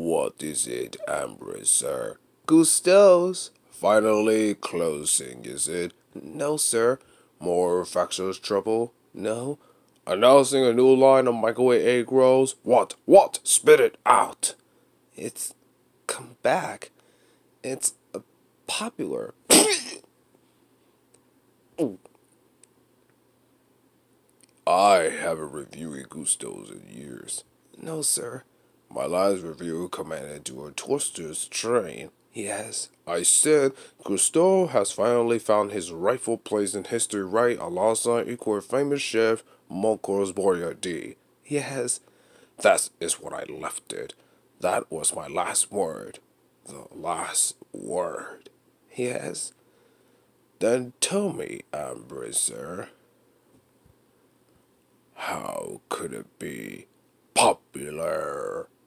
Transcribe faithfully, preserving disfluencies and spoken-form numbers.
What is it, Ambrose, sir? Gusto's? Finally closing, is it? No, sir. More factious trouble? No. Announcing a new line of microwave egg rolls? What? What? Spit it out! It's come back. It's uh, popular. I haven't reviewed Gusto's in years. No, sir. My last review commanded to a toaster's train. Yes. I said Gusto has finally found his rightful place in history right alongside equal famous chef Moncos Boyardee. Yes. That is what I left it. That was my last word. The last word. Yes. Then tell me, Ambrose, sir, how could it be popular?